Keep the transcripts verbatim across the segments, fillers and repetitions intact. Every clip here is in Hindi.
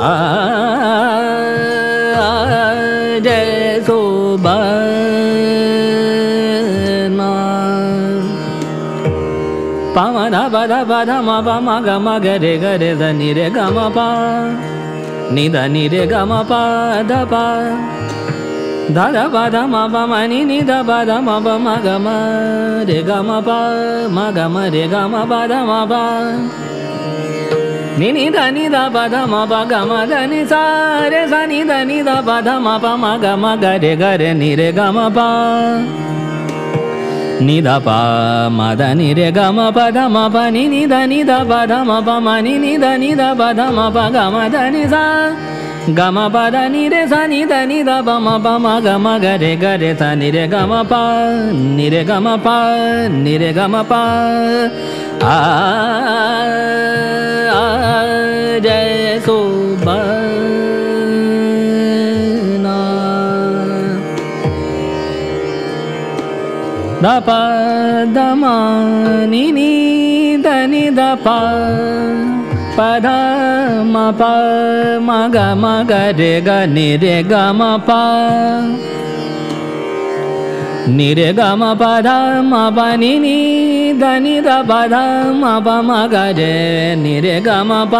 जय सुबर्णा पम ध प ध प ध म प म ग म ग रे ग रे ध नि रे ग म प नि ध नि रे ग म प ध प ध ध प ध म प म नि नि ध प ध म प म ग म रे ग म प म ग म रे ग म प ध म प नि नि ध नि ध प ध म प ग म ध नि सा रे सा नि ध नि ध प ध म प म ग म ग रे ग रे नि रे ग म प नि ध प म ध नि रे ग म प ध म प नि नि ध नि ध प ध म प म नि नि ध नि ध प ध म प ग म ध नि सा ग म प ध नि रे सा नि ध नि ध प म प म ग म ग रे ग रे सा नि रे ग म प नि रे ग म प नि रे ग म प आ जय सुबर्णा ध प ध म नि नि ध नि ध प प ध म प म ग म ग रे ग नि रे ग म प नि रे ग म प ध म प नि नि ध नि ध प ध म प म ग रे नि रे ग म प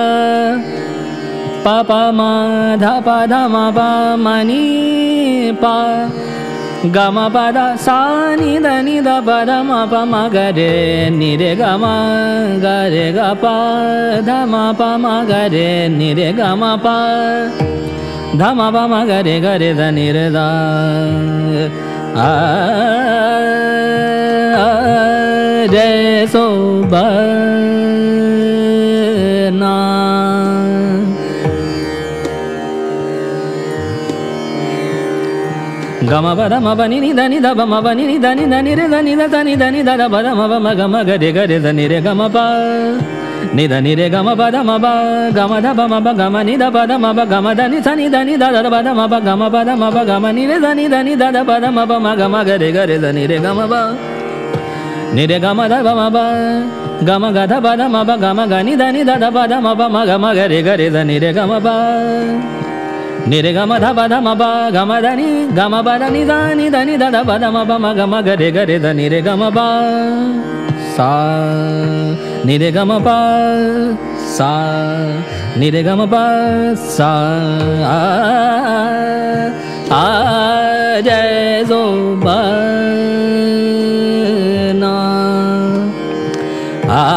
प प म ध प ध म प म नि प ग म प ध सा नि ध नि ध प ध म प म ग रे नि रे ग म ग रे ग प ध म प म ग रे नि रे ग म प ध म प म ग रे ग रे ध नि रे ध आ जय सुबर्णा ग म प ध म प नि नि ध नि ध प म प नि नि ध नि ध नि रे ध नि ध ध नि ध नि ध ध प ध म प म ग म ग रे ग रे ध नि रे ग म प नि ध नि रे ग म प ध म प ग म ध प म प ग म नि ध प ध म प ग म ध नि सा नि ध नि ध ध प ध म प ग म प ध म प ग म नि रे ध नि ध नि ध ध प ध म प म ग म ग रे ग रे ध नि रे ग म प नि रे ग म ध प म प ग म ग ध प ध म प ग म ग नि ध नि ध ध प ध म प म ग म ग रे ग रे ध नि रे ग म प नि रे ग म ध प ध म प ग म ध नि ग म प ध नि ध नि ध नि ध ध प ध म प म ग म ग रे ग रे ध नि रे ग म प सा नि रे ग म प सा नि रे ग म प सा आ आ जय सुबर्णा आ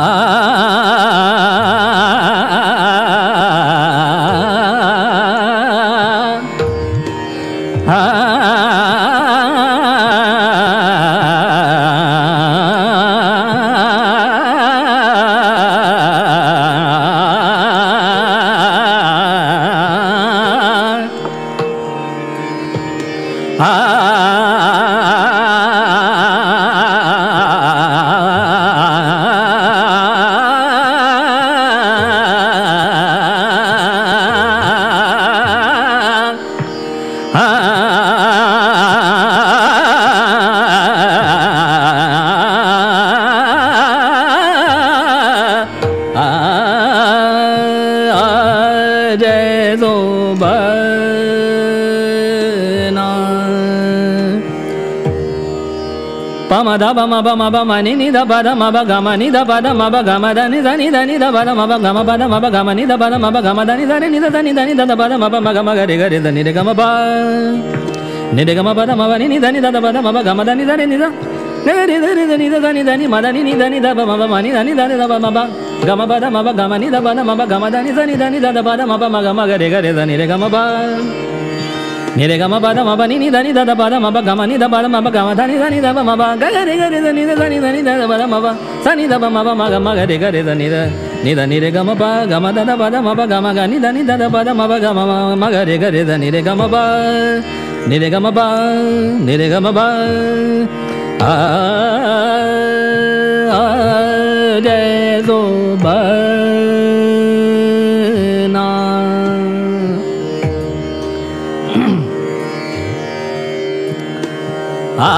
pa ma da pa ma pa ma pa ma ni ni da pa da ma pa ga ma ni da pa da ma pa ga ma da ni da ni da ni da pa da ma pa ga ma pa da ma pa ga ma ni da pa da ma pa ga ma da ni da ni da ni da ni da da pa da ma pa ma ga ma ga re ga re da ni re ga ma pa ni re ga ma pa da ma pa ni ni da ni da da pa da ma pa ga ma da ni da ni da re re re re da ni da da ni da ni ma da ni ni da ni da pa ma pa ma ni da ni da ni da pa ma pa ga ma pa da ma pa ga ma ni da pa da ma pa ga ma da ni da ni da ni da da pa da ma pa ma ga ma ga re ga re da ni re ga ma pa ni re ga ma pa da ma pa ni ni da ni da da pa da ma pa ga ma ni da pa da ma pa ga ma da ni da ni da pa ma pa ga ga re ga re da ni da da ni da ni da da pa da ma pa sa ni da pa ma pa ma ga ma ga re ga re da ni da ni da ni re ga ma pa ga ma da da pa da ma pa ga ma ga ni da ni da da pa da ma pa ga ma ma ga re ga re da ni re ga ma pa ni re ga ma pa ni re ga ma pa a a jai Subarna आ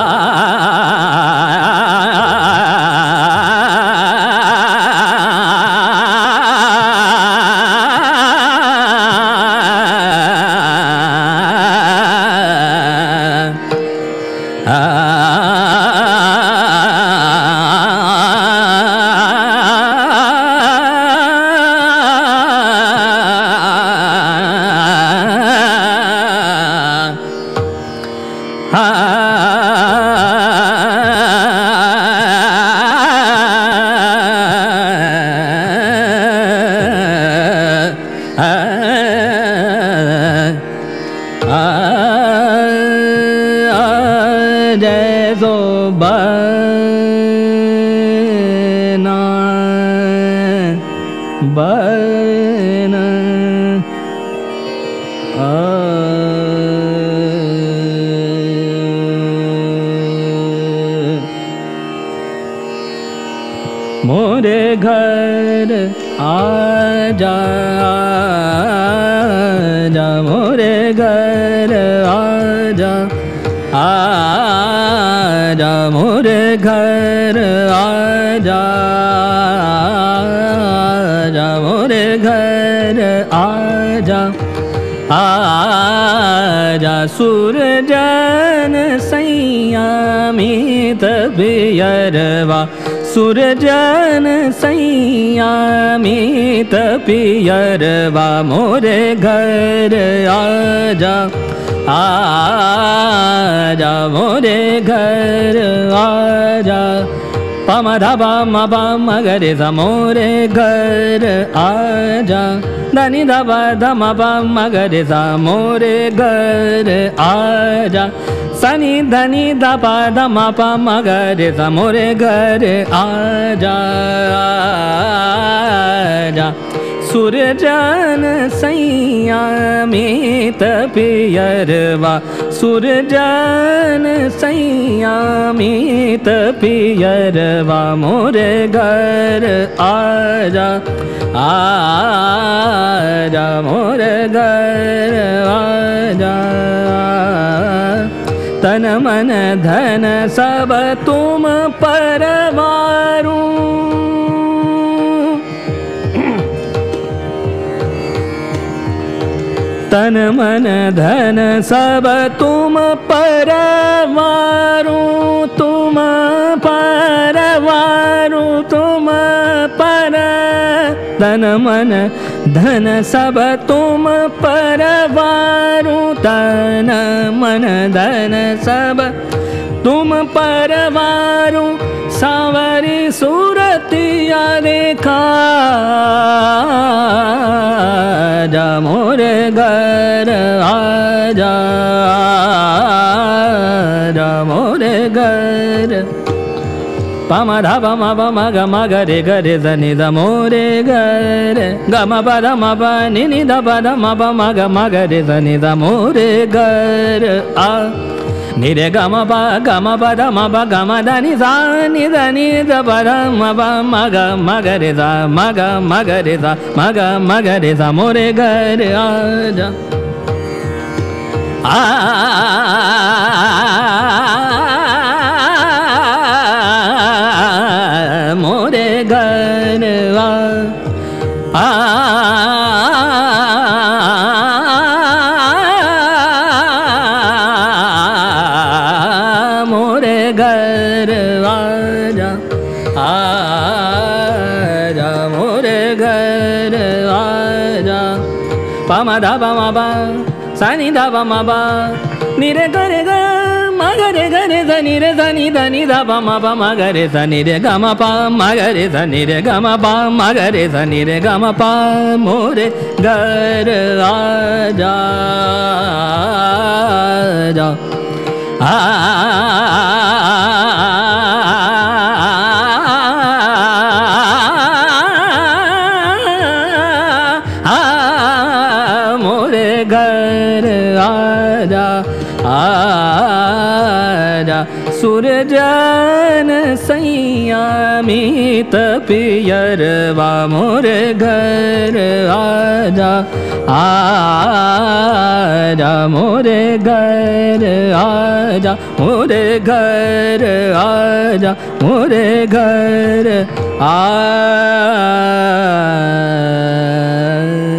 जैसो बना बना मोरे घर आजा आजा मोरे घर आजा आजा मोरे घर आजा आजा मोरे घर आजा आजा सूरजन सैया मीत पियरवा सूरजन सैया मीत पियरवा मोरे घर आजा आजा मोरे घर आजा पम धबा मबा मगरे सा मोरे घर आजा धनी धबा धम पा मगरे सा मोरे घर आजा सनी धनी धपा धम पा मगरे सा मोरे घर आजा आजा सूरजन सैया मीत पियरवा सूरजन सैया मीत पियरवा मोरे घर आजा आजा मोरे घर आजा तन मन धन सब तुम परवारू तन मन धन सब तुम परवारू तुम परवारू तुम पर तन मन धन सब तुम परवारू तन मन धन सब तुम परवारू सावरी सूरतिया देखा आजा मोरे घर आजा आजा मोरे घर पम धप मप मग मगरे गरे धनि ध मोरे घर गम पद मप निनि ध पद मप मग मगरे धनि ध मोरे घर आ निरे गम प गम पद मप गम धनि सा नि धनि ध पद मप मग मगरे ध मग मगरे ध मग मगरे ध मोरे घर आजा आ मोरे घर आ मोरे घर आजा आजा मोरे घर आजा पम धप मप सनि धप मप निरे गरे ग मगरे गरे धनि रे धनि धनि धप मप मगरे धनि रे गम प मगरे धनि रे गम प मगरे धनि रे गम प मोरे घर आजा आजा आ मोरे घर आजा आजा सूरजन सैया मीत पियरवा मोरे घर आजा आजा मोरे घर आजा मोरे घर आजा मोरे घर आ